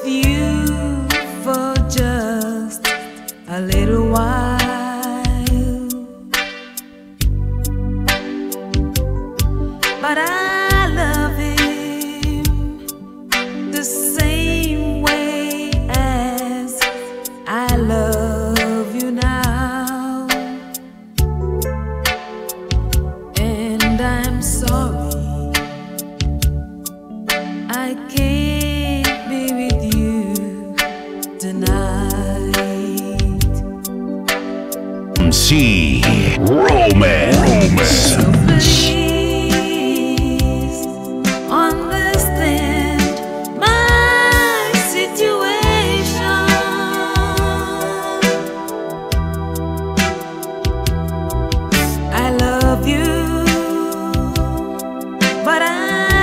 with you for just a little while. But I love him the same way as I love you now. And I'm sorry I can't be with you tonight. McRomance. So please understand my situation. I love you, but I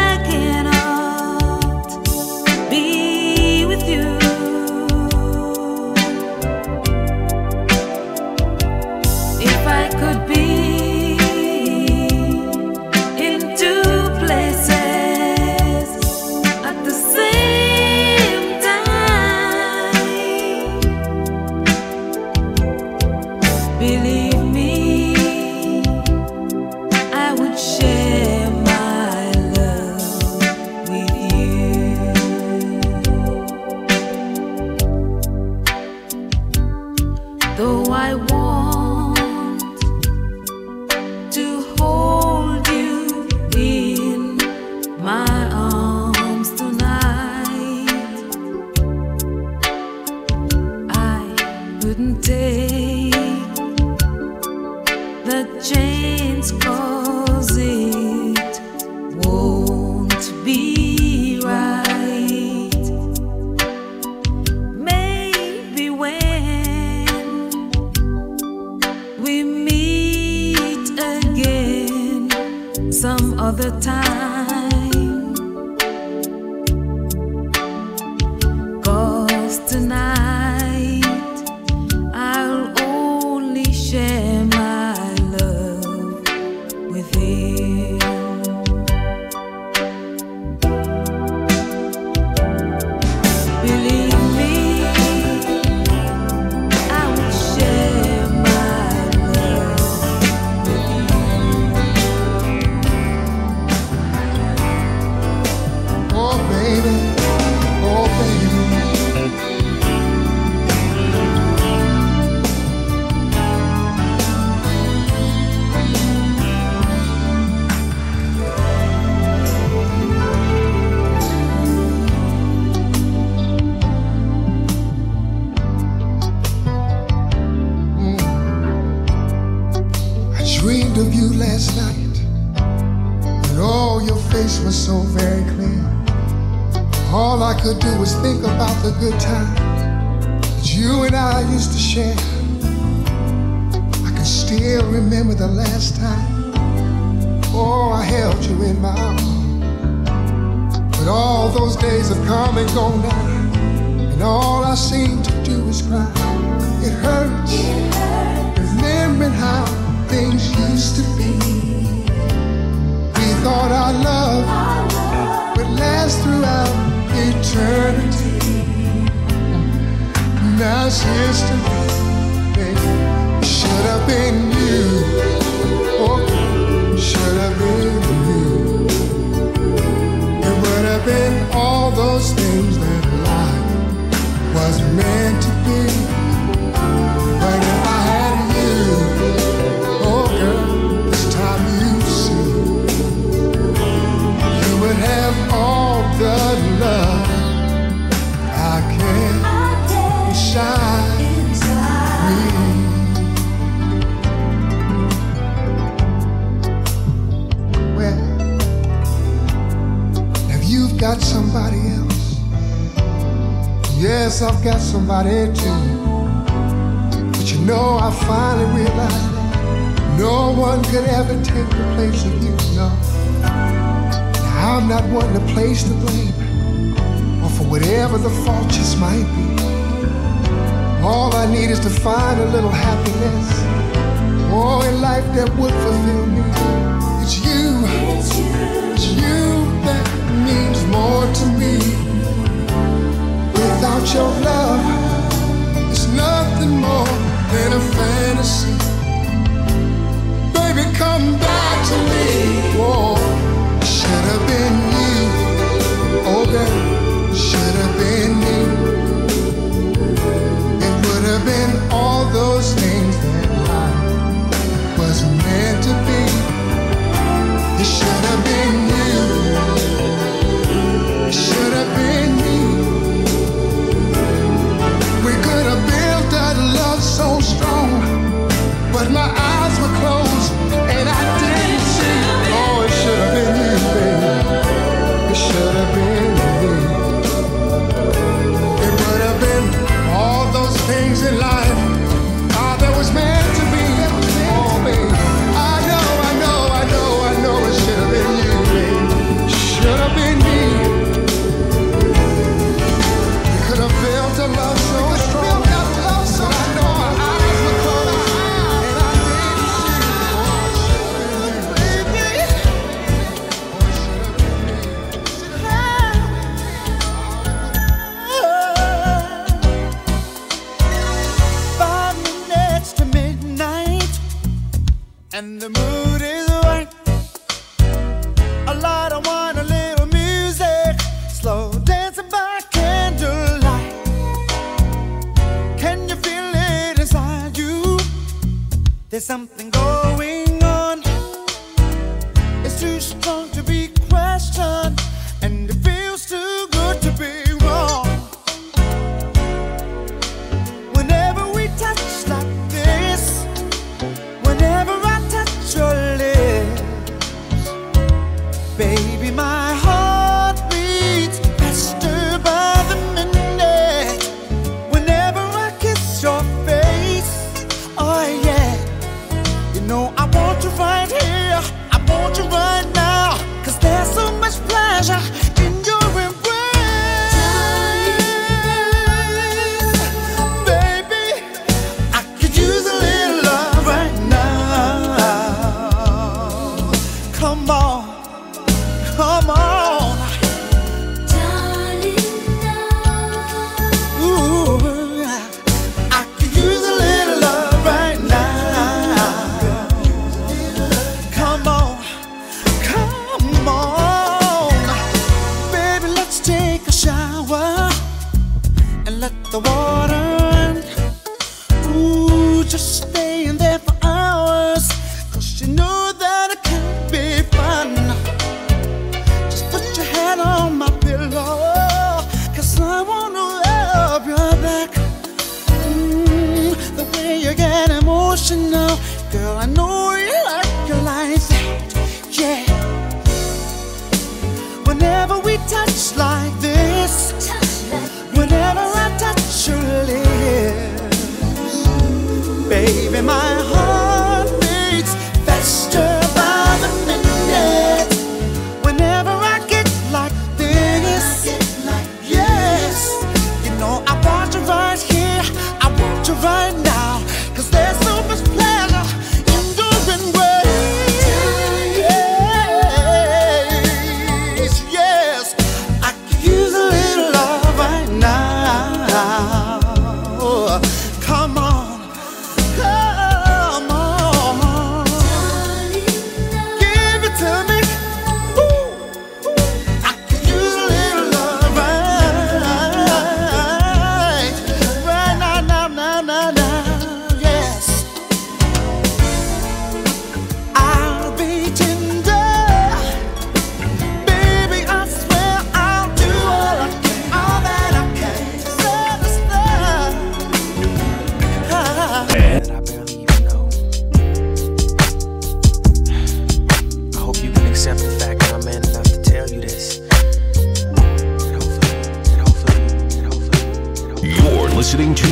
cannot be with you. If I could be in two places at the same time, believe me, I would share my love with you. Though I want to hold you in my arms tonight, I couldn't take the chance, 'cause it won't be right. Maybe when we meet again some other time, 'cause tonight I'll only share my love with him. Believe me, I will share my love with you. Oh baby, oh baby. I dreamed of you last night, and oh, your face was so very clear. All I could do was think about the good time that you and I used to share. I can still remember the last time, oh, I held you in my arms. But all those days have come and gone now, and all I seem to do is cry. It hurts, remembering how things used to be. We thought our love would last throughout eternity. Now it's history, baby. Should have been you. Oh, should have been you. It would have been all those things that life was meant to be. But if I had you, oh girl, this time you see, you would have all the love I can shine me. Well, if you've got somebody else, yes, I've got somebody too. But you know, I finally realized that no one could ever take the place of you, no. I'm not one to place the blame, or for whatever the fault just might be. All I need is to find a little happiness, oh, in life that would fulfill me. It's you, it's you that means more to me. With without your love is nothing more than a fantasy. Baby, come back to me. Whoa, should have been you. Oh, girl, should have been me. It would have been all those things that I was meant to be. It should have been you. It should have been me. We could have built that love so strong, but my eyes were closed and I didn't see. Oh, it should have been you, baby. It should have been me. It would have been all those things in life that was meant to be. Oh, baby, I know it should have been you, baby. Should have been me. We could have built a love so strong, but I know my eyes were closed and I didn't see. And the mood is right. A lot of want a little music, slow dancing by candlelight. Can you feel it inside you? There's something going on. It's too strong to be questioned, and it feels too good to be wrong. Whenever we touch like this, whenever I touch your lips, baby, my heart beats faster by the minute. Whenever I kiss your face, oh yeah, you know I want you right here, I want you right now, 'cause there's so much pleasure in your embrace. Baby, I could use a little love right now. Come on, come on, Darling, now. ooh, I could use a little love right now. Come on, baby, let's take a shower and let the water run. Ooh, just staying there for hours, 'cause you know that it can be fun. Just put your head on my pillow, 'cause I wanna rub your back. The way you get emotional, girl, I know you like it like that, yeah. Whenever we touch like this, whenever I touch your lips, baby, my heart beats faster by the minute. Whenever I get like this, yes, you know I want you right here, I want you right now, 'cause there's so much pleasure in your embrace. Yes, I could use a little love right now. Come on, come on, give it to me. Ooh, I could use a little love right now, yes. I'll be tender, baby, I swear I'll do all that I can to satisfy. That I barely even know. I hope you can accept the fact that I'm man enough to tell you this. And hopefully. You're listening to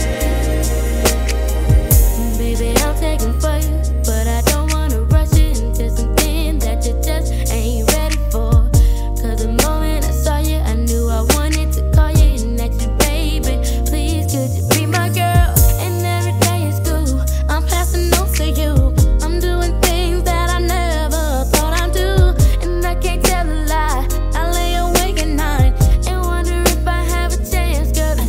Baby, I'm taking for you, but I don't wanna rush it into something that you just ain't ready for. 'Cause the moment I saw you, I knew I wanted to call you and ask you, baby, please could you be my girl? And every day in school, I'm passing notes to you. I'm doing things that I never thought I'd do, and I can't tell a lie. I lay awake at night and wonder if I have a chance, girl, to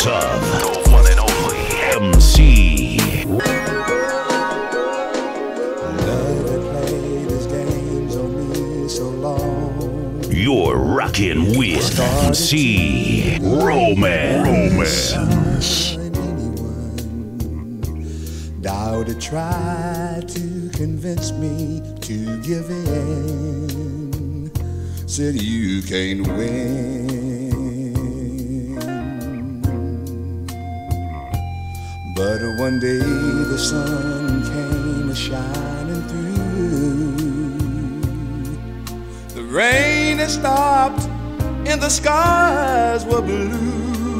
voice of the one and only MC. Love that played his games on me so long. You're rocking with MC Romance. Doubted, tried to convince me to give in. Said you can't win. But one day the sun came a-shining through. The rain had stopped and the skies were blue.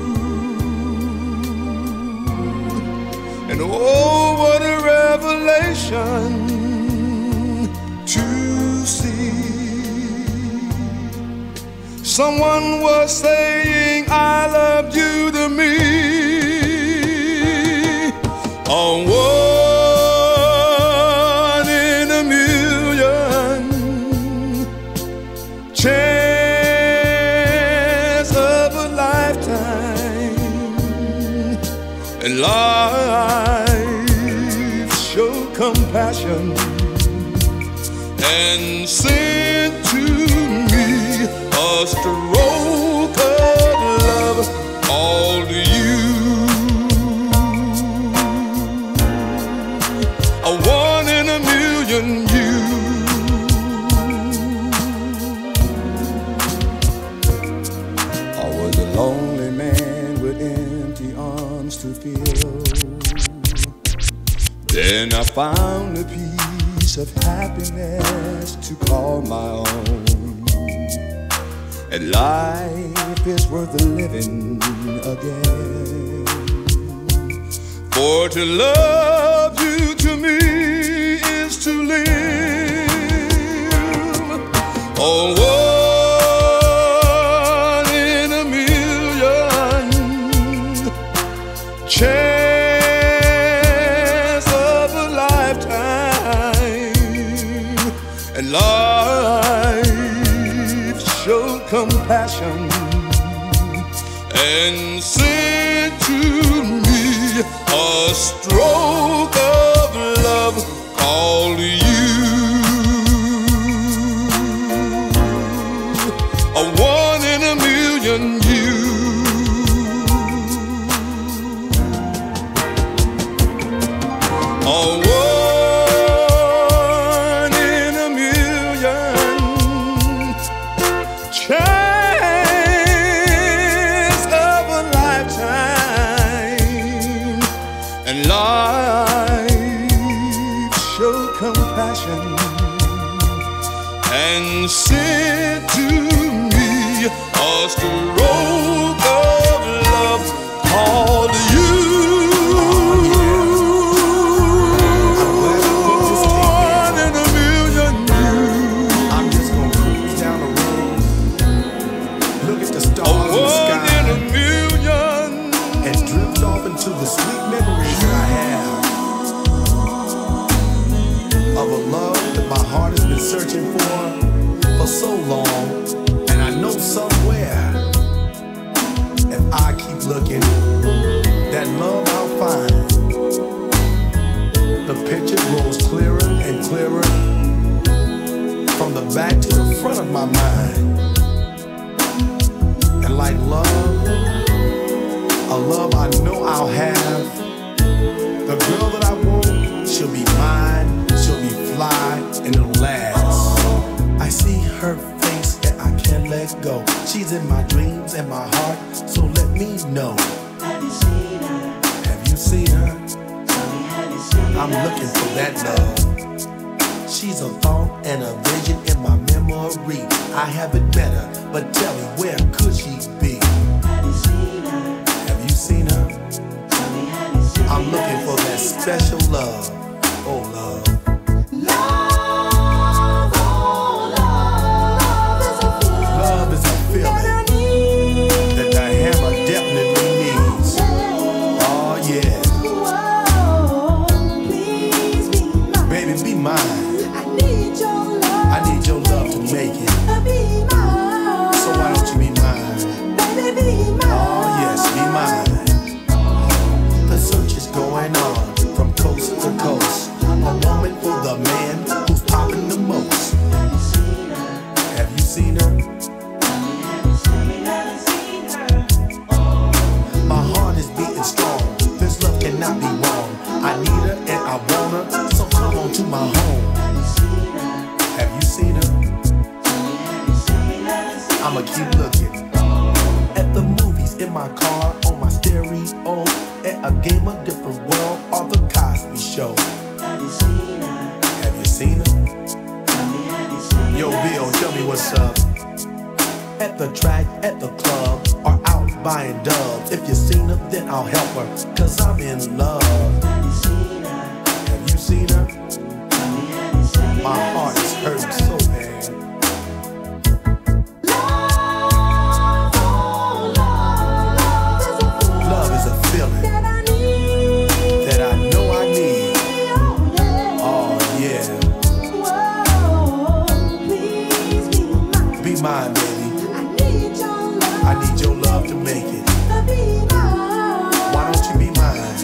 And oh, what a revelation to see. Someone was saying I loved you to me. A one in a million chance of a lifetime. And life showed compassion and sent to me a stroke of love all to you. A one in a million you. I was a lonely man with empty arms to fill. Then I found a piece of happiness to call my own. And life is worth living again. For to love you to me is to live. Oh, one in a million chance of a lifetime. And life showed compassion and sent to me a stroke of love called you. A one in a million you. A one in a million chance of a lifetime. And life showed compassion and sent to me a stroke of love called you. One in a million you. I'm just gonna cruise down the road, look at the stars in the One sky, in a million. and drift off into the sweet memories that I have of a love that my heart has been searching for so long. And I know somewhere, if I keep looking, that love I'll find. The picture grows clearer and clearer from the back to the front of my mind. And like love, a love I know I'll have. The girl that I want, she'll be mine, she'll be fly, and it'll last. I see her face and I can't let go. She's in my dreams and my heart, so let me know. Have you seen her? Have you seen her? Tell me, have you seen I'm her? looking for that love. She's a thought and a vision in my memory. I have it better, but tell me, where could she be? Have you seen her? Have you seen her? Tell me, have you seen her? I'm looking for that special love. Oh, love. Love is a feeling that the hammer definitely needs. Oh, yeah. Baby, be mine. I need your love to make it. So why don't you be mine? Oh, yes, be mine. on to my home. Have you seen her? I'ma keep looking. At the movies, in my car, on my stereo, at a game of different world, or the Cosby Show. Have you seen her? Yo, Bill, tell me what's up. At the track, at the club, or out buying dubs. If you seen her, then I'll help her, cause I'm in love. Have you seen her? My heart is hurting so bad. Love is a feeling that I know I need. Oh yeah. Be mine, baby. I need your love to make it. Why don't you be mine?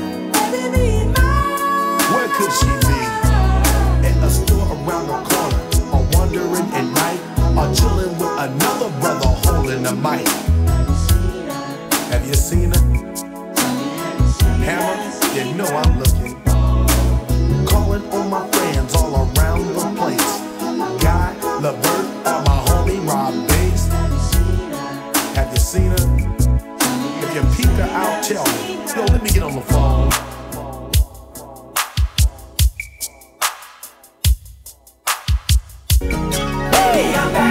Where could she be? At a store around the corner, or wandering at night, or chilling with another brother holding a mic. Have you seen her? Hammer, you know I'm looking. Calling on my friends all around the place. Guy, LeVert, or my homie Rob Bass. Have you seen her? If you peep her out, tell me. Yo, let me get on the phone. Baby, I'm back.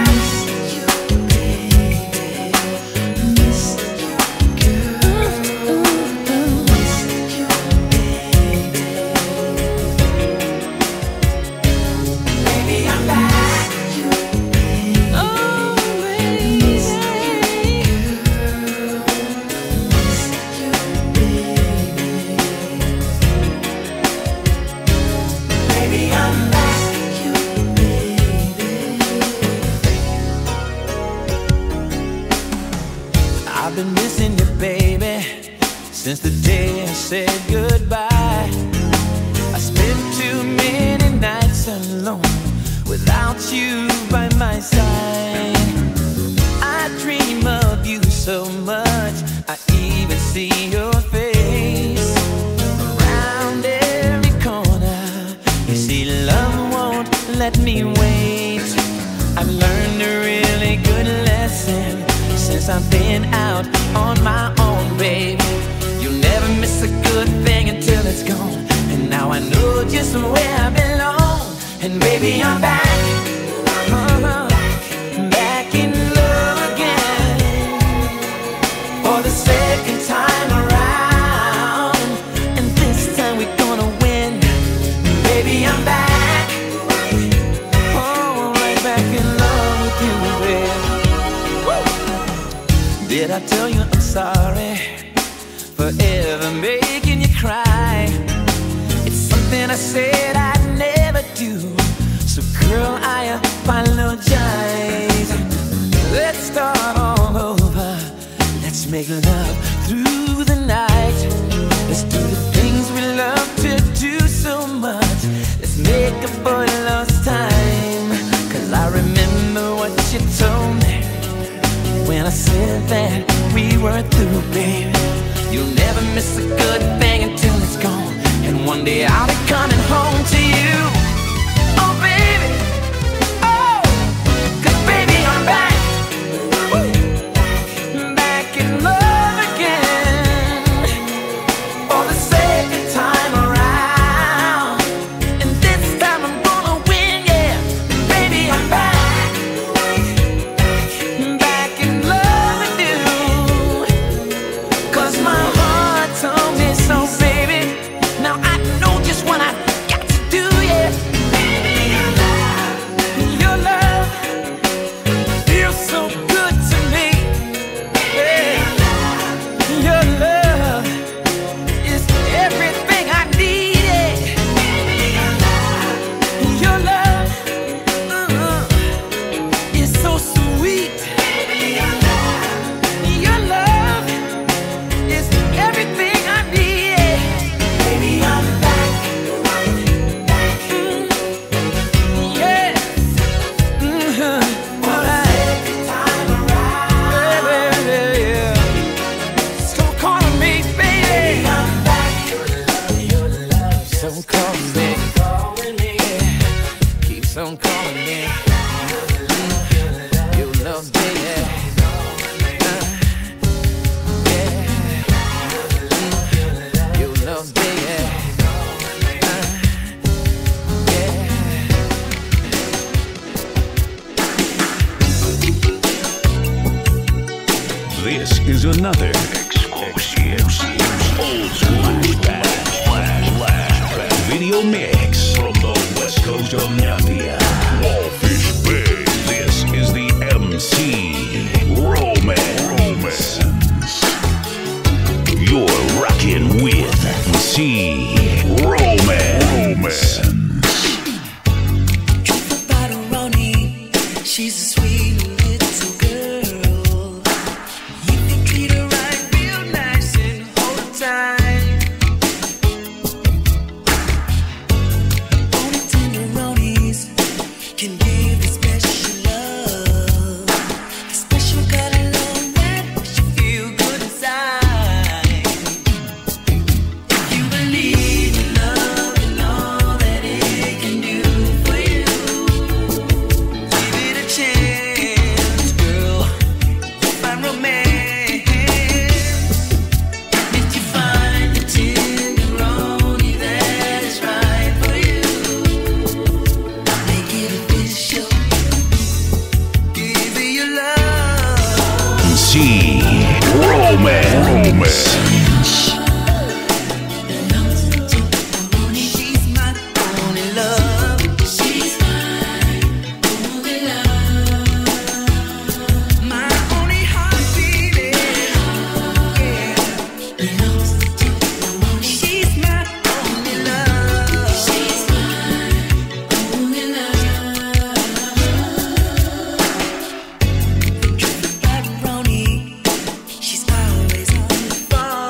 I've been missing you, baby, since the day I said goodbye. I spent too many nights alone without you by my side. I dream of you so much, I even see your face around every corner. You see, love won't let me wait. I've learned a really good lesson since I've been out on my own, baby. You'll never miss a good thing until it's gone. And now I know just where I belong. And baby, I'm back. Back in love again. For the second time around. And this time we're gonna win. Baby, I'm back. Oh, right back in love with you, baby. Did I tell you I'm sorry for ever making you cry? It's something I said I'd never do. So girl, I apologize. Let's start all over. Let's make love through the night. Let's do the things we love to do so much. Let's make a boy lost time. Cause I remember what you told me when I said that we were through, baby. You'll never miss a good thing until it's gone. And one day I'll be coming home to you. Oh, baby. Oh, cause baby, I'm back. Back in love again. For the second time around. And this time I'm gonna win, yeah. Baby, I'm back. Back in love with you. Cause my heart told me so, baby. Now I know just what I got to This is another exclusive old school flashback video mix from the west coast of Navia, Wallfish Bay. This is the MC Romance. You're rocking with MC Romance. She's a sweet little girl. You can treat her right, real nice and hold her tight. Only tenderonis can give the special love, the special kind of love that makes you feel good inside. If you believe in love and all that it can do for you, chance, girl, find romance. If you find the tenderoni that is right for you, make it official. Give it your love. MC Romance. She's my only love. She's my only heartbeat. She's my only love. She's my only love. Pepperoni, she's always on the phone.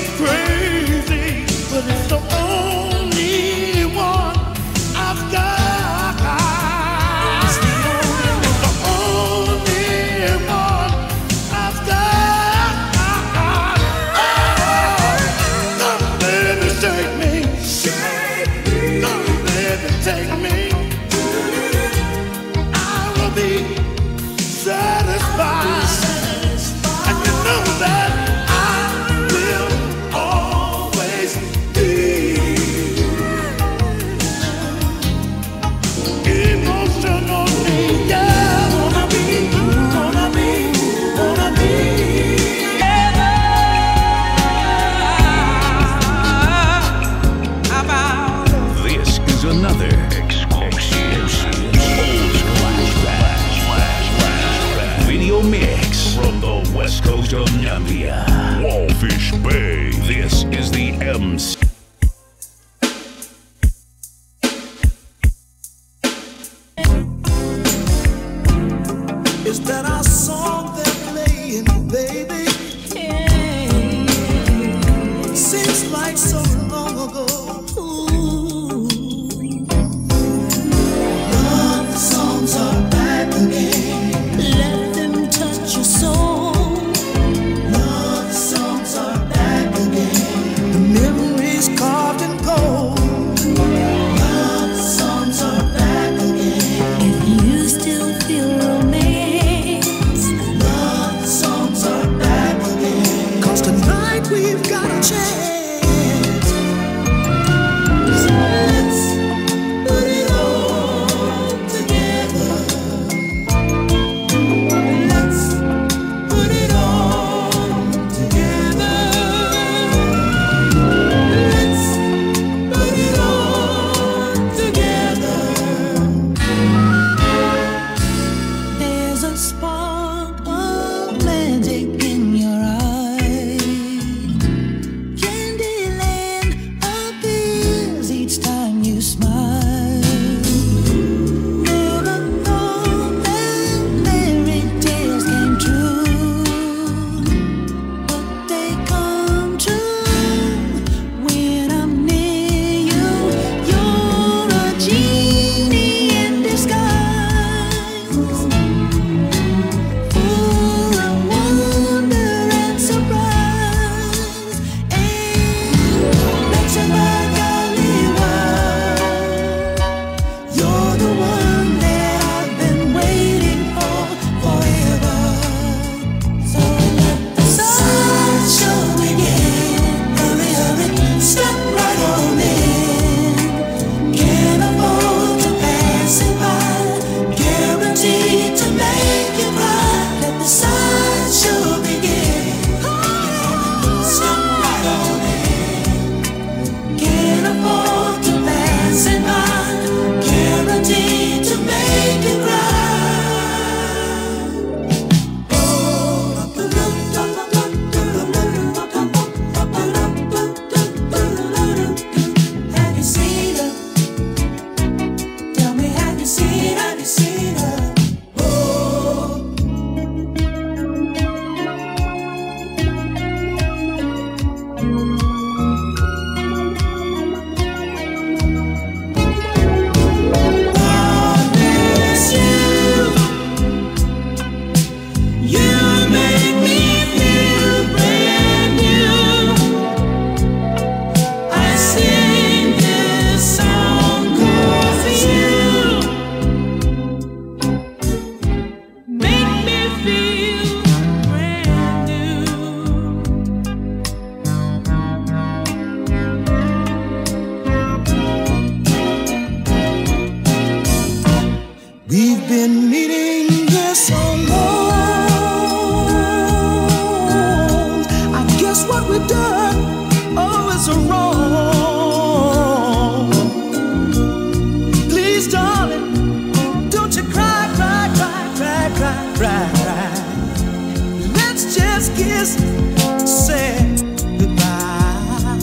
crazy, but it's the only one I've got. It's the only one I've got. Come, baby, shake me. Come, baby, take me. I will be satisfied. And you know that I will always be emotionally, yeah. Wanna be This is another exclusive video mix from the west coast of Namibia, Walfish Bay. This is the MC. Is that our song they're playing, baby? Seems like so long ago. Love songs are back again. Let them touch your soul. Love songs are back again. The memories carved in gold. Love songs are back again. If you still feel romance, Love songs are back again. 'Cause tonight we've got a chance. So let's put it all together. Let's put it all together. Let's put it all together. There's a spark of magic in your eyes. Candyland appears each time you smile. Never thought that fairy tales came true, but they come true when I'm near you. You're a genie in disguise, full of wonder and surprise, and makes you my golly wild. You're the one that I've been waiting for forever. So let the sun show begin. Hurry, hurry, step right on in. Can't afford to pass it by. Guaranteed to make you cry. Let the sun show begin. Step right on in. Can't afford to pass it by. Guaranteed to make you cry. Have you seen her? Tell me, have you seen her? Have you seen her? God bless you. You make me feel brand new. I sing this song 'cause you make me feel brand new. We've been meeting here so long. I guess what we've done, oh, is wrong. Please, darling, don't you cry, cry, cry, cry, cry, cry, cry. Let's just kiss, say goodbye.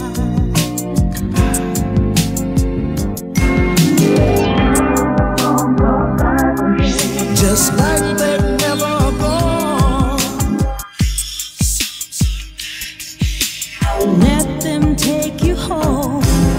Just like they've never gone. let them take you home.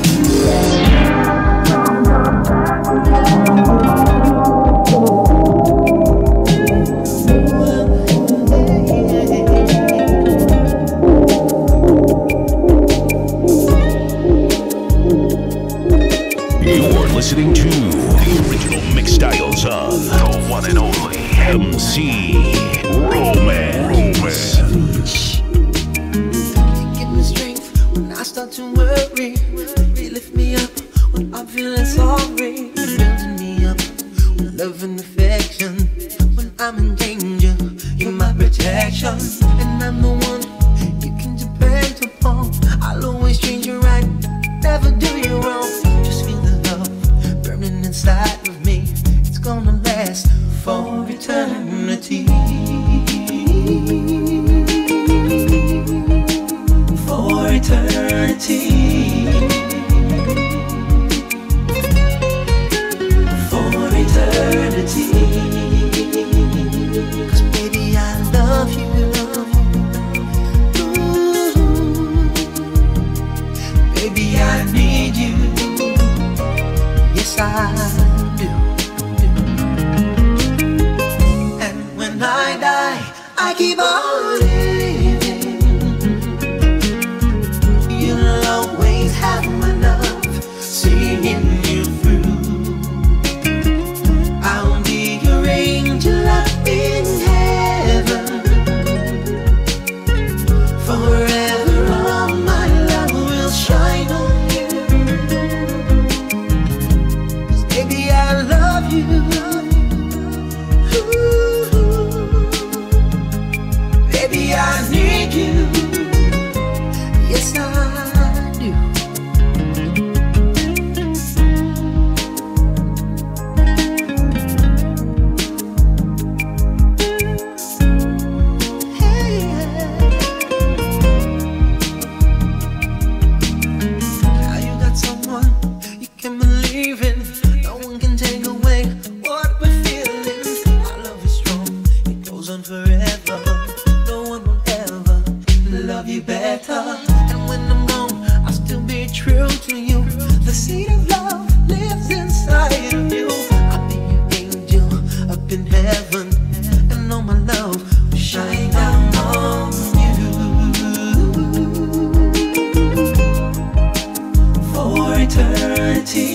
You're listening to the original mix styles of the one and only MC Romance. Give me strength when I start to worry. Baby, lift me up when I'm feeling sorry. Building me up with love and affection. When I'm in danger, you're my protection. And I'm the one you can depend upon. I'll always treat you right, never do you wrong. Just feel the love burning inside of me. It's gonna last for eternity. For eternity. For eternity. 'Cause baby, I love you. Ooh. Baby, I need you. Yes, I do. And when I die, I keep on living. You'll always have my love, seeing you through. I'll be your angel up in heaven. Forever all my love will shine on you. 'Cause baby, I love you. Ooh. Baby, I need you. Yes, I do. Hey, now you got someone you can believe in. No one can take away what we're feeling. Our love is strong, it goes on forever. No one will ever love you better. And when I'm gone, I'll still be true to you. The seed of love lives inside of you. I'll be your angel up in heaven, and all my love will shine down on you. For eternity.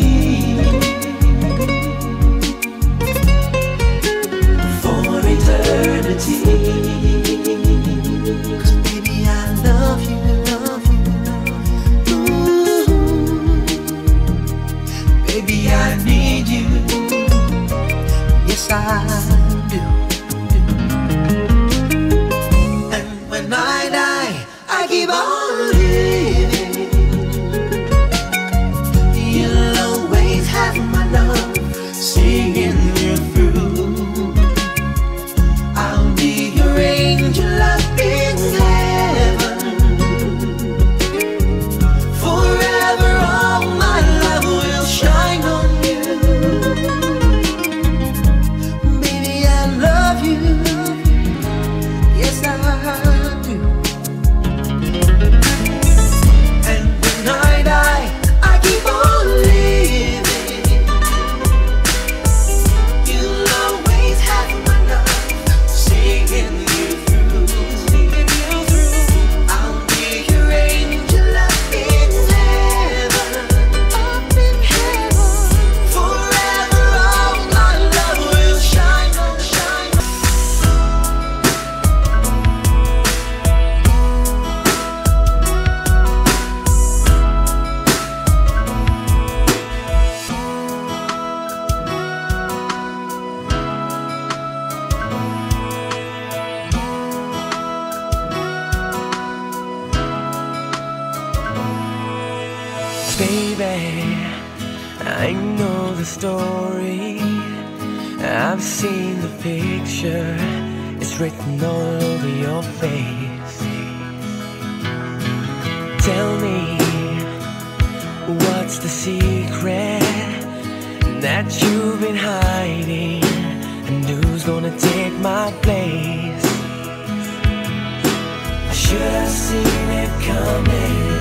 For eternity. 'Cause baby, I love you, love you. Ooh. Baby, I need you. Yes, I do. And when I die, I keep on living. You'll always have my love, seeing you through. I'll be your angel up in heaven. Forever all my love will shine on you. Baby, I love you. Yes, I do. And when I die, I keep on living. You'll always have my love, seeing you through. I'll be your angel up in heaven. Up in heaven. Forever all my love will shine on, shine on. Baby, I know the story. I've seen the picture. It's written all over your face. Tell me, what's the secret that you've been hiding? And who's gonna take my place? I should have seen it coming.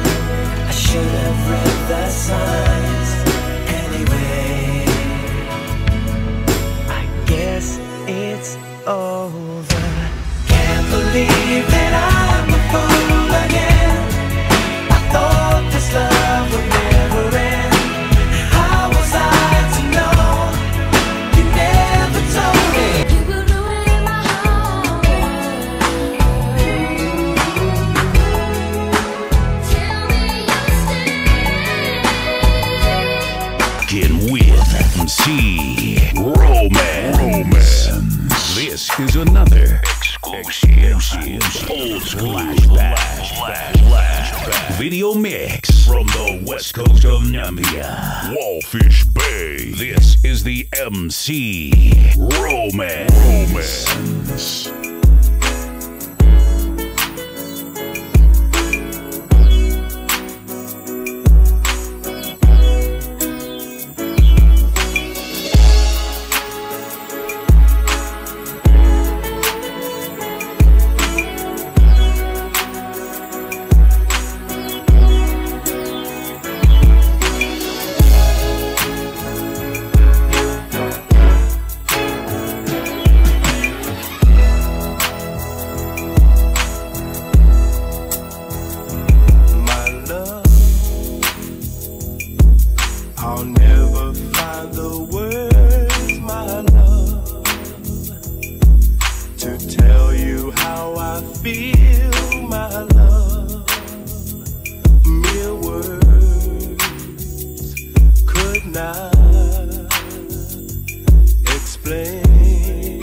McRomance. This is another exclusive old school flashback video mix from the west coast of Namibia, Walfish Bay. This is the McRomance. I'll never find the words, my love, to tell you how I feel, my love. Mere words could not explain.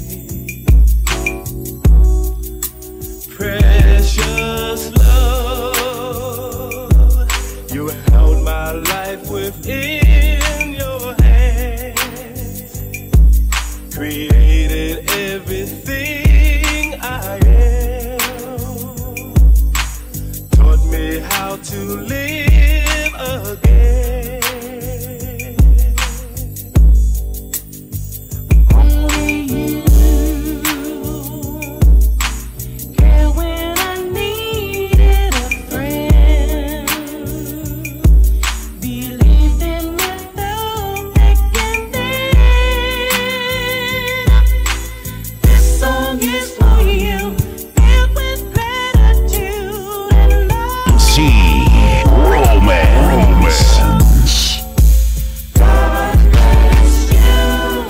Precious love, you held my life within your hands, created everything I am, taught me how to live again. Only you care when I needed a friend. Believed in me through thick and thin. This song is for you, filled with gratitude and love. McRomance. God bless you.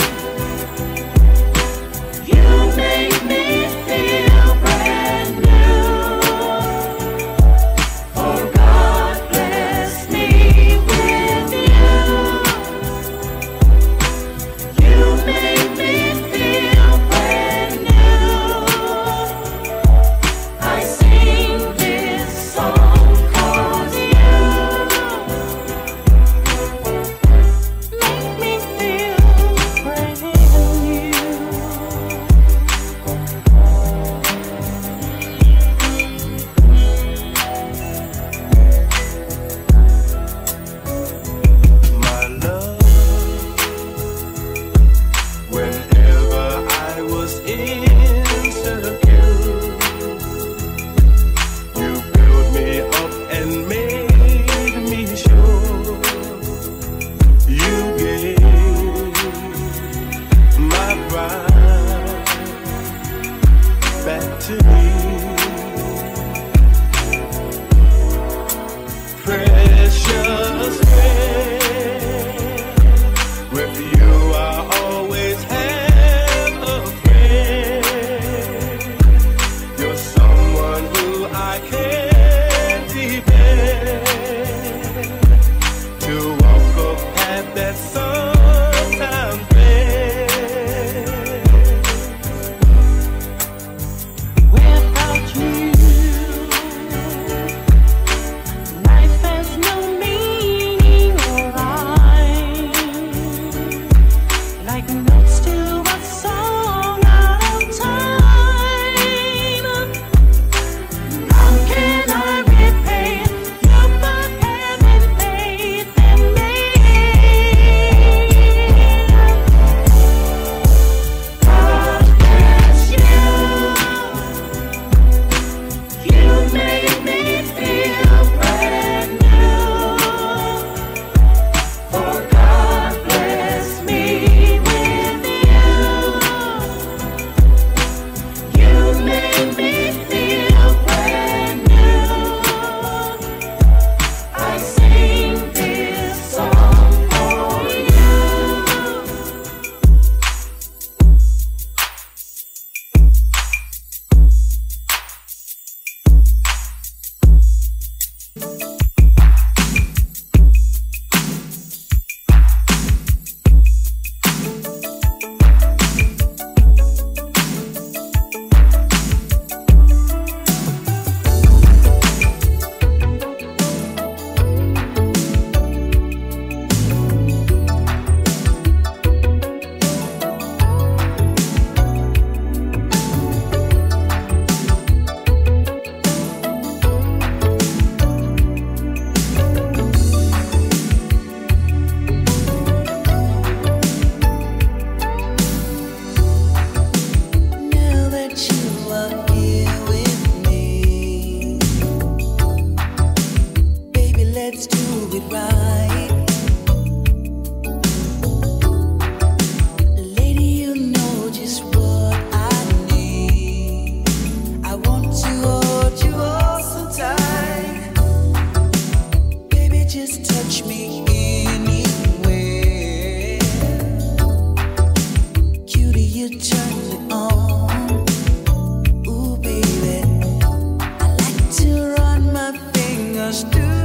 You make me feel brand new. Oh, God bless me with you. You make me feel brand new. I sing this song 'cause you make me feel brand new. My love, whenever I was insecure, you built me up and made me sure. You gave my pride back to me. Precious friend, with you I always have a friend. You're someone who I can depend, to walk a path that sometimes bends. Without you, life has no meaning or used to.